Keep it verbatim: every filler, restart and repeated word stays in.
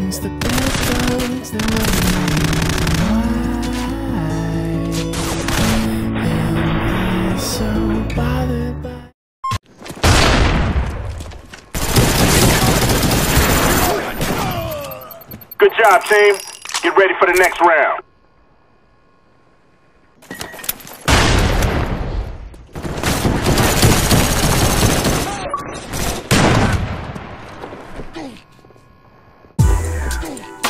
things, the bad things that why am I so bothered by? Good job, team. Get ready for the next round. Go.